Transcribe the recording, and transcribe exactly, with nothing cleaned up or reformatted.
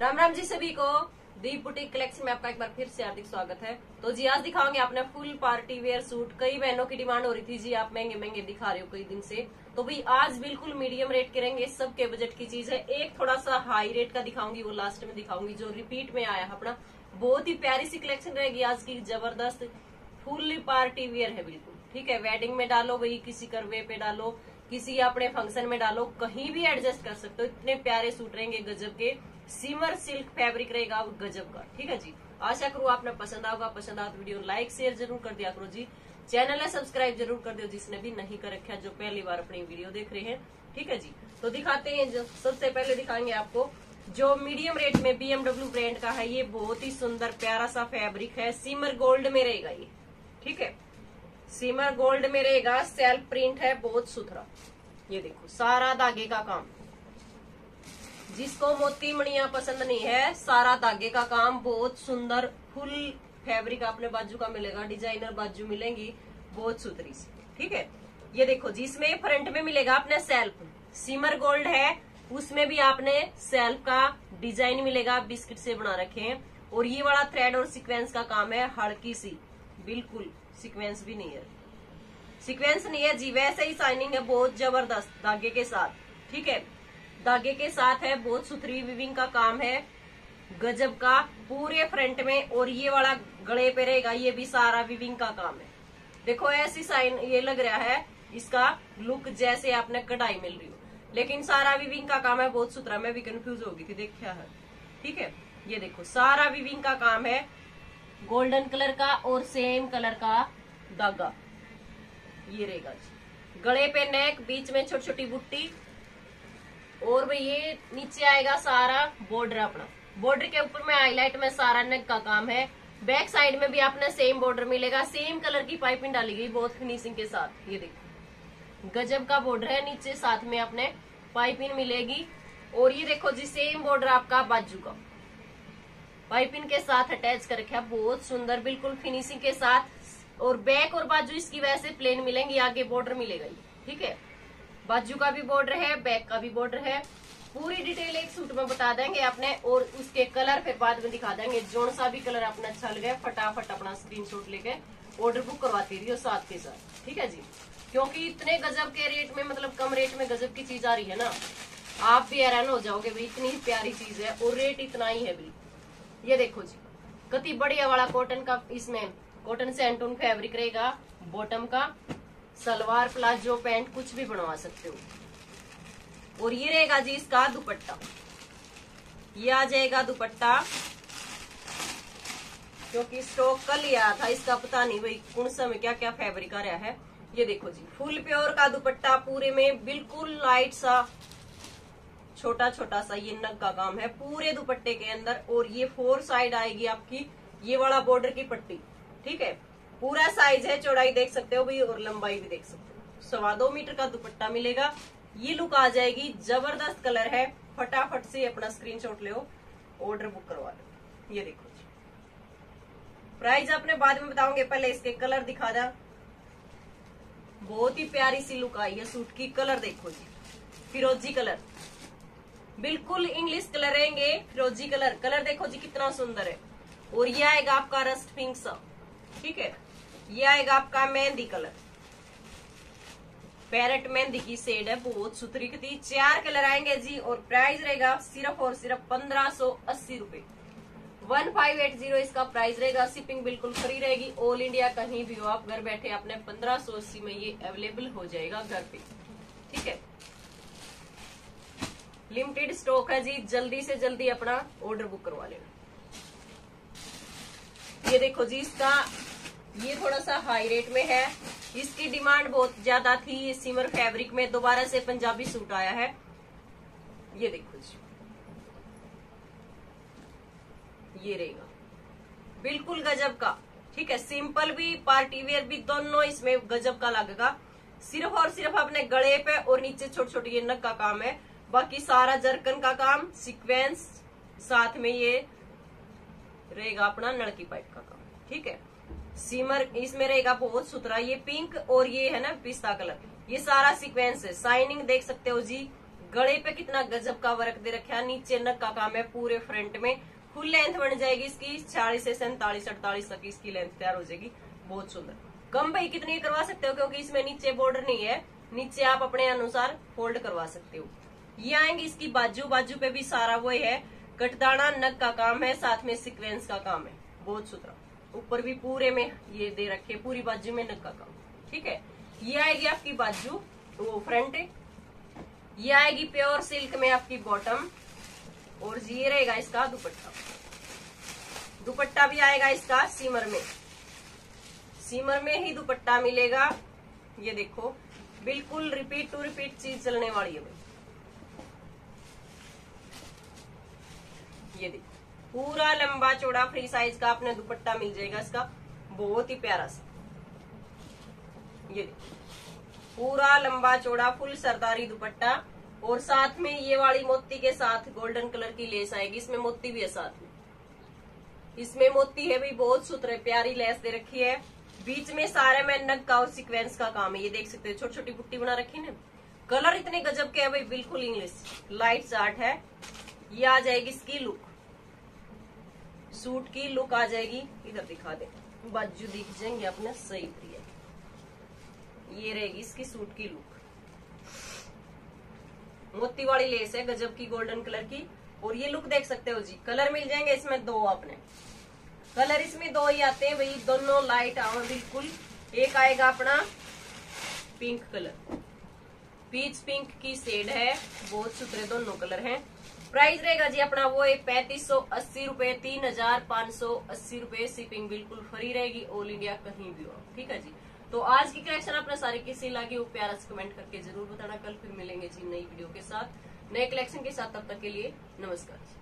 राम राम जी सभी को। दीप boutique collection में आपका एक बार फिर से हार्दिक स्वागत है। तो जी आज दिखाओगे आपने फुल पार्टी वेयर सूट। कई बहनों की डिमांड हो रही थी जी आप महंगे महंगे दिखा रहे हो कई दिन से, तो भाई आज बिल्कुल मीडियम रेट के रहेंगे, सबके बजट की चीज है। एक थोड़ा सा हाई रेट का दिखाऊंगी, वो लास्ट में दिखाऊंगी जो रिपीट में आया अपना। बहुत ही प्यारी सी कलेक्शन रहेगी आज की, जबरदस्त फुल पार्टी वेयर है बिल्कुल। ठीक है, वेडिंग में डालो, वही किसी करवे पे डालो, किसी अपने फंक्शन में डालो, कहीं भी एडजस्ट कर सकते हो। इतने प्यारे सूट रहेंगे गजब के, सिमर सिल्क फैब्रिक रहेगा गजब का। ठीक है जी, आशा करूँ आपने पसंद आएगा। पसंद आए तो वीडियो लाइक शेयर जरूर कर दिया करो जी। चैनल है सब्सक्राइब जरूर कर दो जिसने भी नहीं कर रखा, जो पहली बार अपनी वीडियो देख रहे हैं। ठीक है जी, तो दिखाते हैं। जो सबसे पहले दिखाएंगे आपको जो मीडियम रेट में बीएमडब्ल्यू ब्रांड का है। ये बहुत ही सुंदर प्यारा सा फैब्रिक है, सिमर गोल्ड में रहेगा ये। ठीक है, सिमर गोल्ड में रहेगा, सेल्फ प्रिंट है, बहुत सुथरा। ये देखो सारा धागे का काम, जिसको मोती मणिया पसंद नहीं है, सारा धागे का काम, बहुत सुंदर फुल फैब्रिक आपने बाजू का मिलेगा, डिजाइनर बाजू मिलेंगी, बहुत सुथरी सी। ठीक है, ये देखो जिसमें फ्रंट में मिलेगा आपने सेल्फ, सिमर गोल्ड है, उसमें भी आपने सेल्फ का डिजाइन मिलेगा, बिस्किट से बना रखे हैं। और ये वाला थ्रेड और सीक्वेंस का काम है, हल्की सी, बिल्कुल सीक्वेंस भी नहीं है, सीक्वेंस नहीं है जी, वैसे ही शाइनिंग है, बहुत जबरदस्त धागे के साथ। ठीक है, धागे के साथ है, बहुत सुथरी विविंग का काम है गजब का पूरे फ्रंट में। और ये वाला गले पे रहेगा, ये भी सारा विविंग का काम है। देखो ऐसी साइन ये लग रहा है, इसका लुक जैसे आपने कढ़ाई मिल रही हो, लेकिन सारा विविंग का काम है, बहुत सुथरा। मैं भी कंफ्यूज हो गई थी, देखा है। ठीक है, ये देखो सारा विविंग का काम है, गोल्डन कलर का और सेम कलर का धागा ये रहेगा जी। गले पे नेक, बीच में छोटी छोटी बुट्टी, और भाई ये नीचे आएगा सारा बॉर्डर अपना। बॉर्डर के ऊपर में हाईलाइट में सारा नेक का काम है। बैक साइड में भी आपने सेम बॉर्डर मिलेगा, सेम कलर की पाइपिंग डाली गई, बहुत फिनिशिंग के साथ। ये देखो गजब का बॉर्डर है, नीचे साथ में आपने पाइपिंग मिलेगी। और ये देखो जी सेम बॉर्डर आपका बाजू का पाइपिंग के साथ अटैच कर रखा, बहुत सुंदर बिल्कुल फिनिशिंग के साथ। और बैक और बाजू इसकी वैसे प्लेन मिलेंगी, आगे बॉर्डर मिलेगा ये। ठीक है, बाजू का भी बॉर्डर है, बैक का भी बॉर्डर है। पूरी डिटेल एक सूट में बता देंगे आपने, और उसके कलर फिर बाद में दिखा देंगे। जोन सा भी कलर अपना अच्छा लगे, फटाफट अपना स्क्रीनशॉट लेके ऑर्डर बुक करवाती रही हो साथ के साथ। ठीक है जी, क्योंकि इतने गजब के रेट में, मतलब कम रेट में गजब की चीज आ रही है ना, आप भी हैरान हो जाओगे भाई, इतनी प्यारी चीज है और रेट इतना ही है भाई। ये देखो जी कति बढ़िया वाला कॉटन का, इसमें कॉटन से एंटून फैब्रिक रहेगा, बॉटम का सलवार प्लाजो पैंट कुछ भी बनवा सकते हो। और ये रहेगा जी इसका दुपट्टा, ये आ जाएगा दुपट्टा, क्योंकि स्टॉक कल ही आया था इसका, पता नहीं भाई कौन सा में क्या क्या फैब्रिक आ रहा है। ये देखो जी फुल प्योर का दुपट्टा, पूरे में बिल्कुल लाइट सा छोटा छोटा सा ये नग का काम है पूरे दुपट्टे के अंदर। और ये फोर साइड आएगी आपकी ये वाला बॉर्डर की पट्टी। ठीक है, पूरा साइज है, चौड़ाई देख सकते हो भाई और लंबाई भी देख सकते हो। सवा दो मीटर का दुपट्टा मिलेगा, ये लुक आ जाएगी, जबरदस्त कलर है। फटाफट से अपना स्क्रीनशॉट लो, ऑर्डर बुक करवा लो। ये देखो जी, प्राइस आपने बाद में बताओगे, पहले इसके कलर दिखा दे। बहुत ही प्यारी सी लुक आई है सूट की। कलर देखो जी, फिरोजी कलर, बिल्कुल इंग्लिश कलर रहेंगे, फिरोजी कलर। कलर देखो जी कितना सुंदर है। और ये आएगा आपका रस्ट पिंक सा। ठीक है, ये आएगा आपका मेहंदी कलर, पैरेट मेहंदी की शेड है, बहुत सुथरी कती। चार कलर आएंगे जी, और प्राइस रहेगा सिर्फ और सिर्फ पंद्रह सौ अस्सी रूपये, वन फाइव एट जीरो इसका प्राइस रहेगा। शिपिंग बिल्कुल फ्री रहेगी, ऑल इंडिया कहीं भी हो आप, घर बैठे आपने पंद्रह सौ अस्सी में ये अवेलेबल हो जाएगा घर पे। ठीक है, लिमिटेड स्टॉक है जी, जल्दी से जल्दी अपना ऑर्डर बुक करवा लेना। ये देखो जी इसका, ये थोड़ा सा हाई रेट में है, इसकी डिमांड बहुत ज्यादा थी। ये सिमर फैब्रिक में दोबारा से पंजाबी सूट आया है। ये देखो जी, ये रहेगा बिल्कुल गजब का। ठीक है, सिंपल भी पार्टी वेयर भी दोनों इसमें गजब का लगेगा। सिर्फ और सिर्फ अपने गले पे और नीचे छोटे छोटे ये नग का काम है, बाकी सारा जरकन का काम, सीक्वेंस, साथ में ये रहेगा अपना नलकी पाइप का काम। ठीक है, सीमर इसमें रहेगा बहुत सुथरा, ये पिंक और ये है ना पिस्ता कलर, ये सारा सीक्वेंस है। शाइनिंग देख सकते हो जी, गले पे कितना गजब का वर्क दे रखा है, नीचे नक का काम है पूरे फ्रंट में। फुल लेंथ बन जाएगी इसकी, छियालीस से सैंतालीस अड़तालीस तक इसकी लेंथ तैयार हो जाएगी। बहुत सुंदर। कम भाई कितनी करवा सकते हो, क्योंकि इसमें नीचे बॉर्डर नहीं है, नीचे आप अपने अनुसार फोल्ड करवा सकते हो। ये आएंगी इसकी बाजू, बाजू पे भी सारा वो है, कटदाना नक का काम है, साथ में सीक्वेंस का काम है। बहुत सुथरा। ऊपर भी पूरे में ये दे रखे, पूरी बाजू में नक का काम। ठीक है, ये आएगी आपकी बाजू, वो फ्रंट। ये आएगी प्योर सिल्क में आपकी बॉटम, और ये रहेगा इसका दुपट्टा। दुपट्टा भी आएगा इसका सीमर में, सीमर में ही दुपट्टा मिलेगा। ये देखो, बिल्कुल रिपीट टू रिपीट चीज चलने वाली है भाई। ये देखो, पूरा लंबा चौड़ा फ्री साइज का अपने दुपट्टा मिल जाएगा इसका, बहुत ही प्यारा सा। ये देखो, पूरा लंबा चौड़ा फुल सरदारी दुपट्टा, और साथ में ये वाली मोती के साथ गोल्डन कलर की लेस आएगी। इसमें मोती भी है साथ में, इसमें मोती है भी, बहुत सुथरे प्यारी लेस दे रखी है। बीच में सारे में नग का और सीक्वेंस का काम है। ये देख सकते हो, छोटी छोटी बुट्टी बना रखी है ना। कलर इतने गजब के है भाई, बिल्कुल इंग्लिश लाइट चार्ट है। ये आ जाएगी इसकी लुक, सूट की लुक आ जाएगी। इधर दिखा दे, बाजू दिख जाएंगे अपने सही प्रिय। ये रहेगी इसकी सूट की लुक। मोती वाली लेस है गजब की, गोल्डन कलर की। और ये लुक देख सकते हो जी। कलर मिल जाएंगे इसमें दो, आपने कलर इसमें दो ही आते हैं भाई, दोनों लाइट आओ बिल्कुल। एक आएगा अपना पिंक कलर, पीच पिंक की शेड है, बहुत सुथरे दोनों कलर हैं। प्राइस रहेगा जी अपना वो है पैंतीस सौ अस्सी रूपये, तीन हजार पाँच सौ अस्सी रूपये। शिपिंग बिल्कुल फ्री रहेगी, ऑल इंडिया कहीं भी हो। ठीक है जी, तो आज की कलेक्शन अपना सारी किसी लगी वो प्यारा से कमेंट करके जरूर बताना। कल फिर मिलेंगे जी नई वीडियो के साथ, नए कलेक्शन के साथ। तब तक के लिए नमस्कार।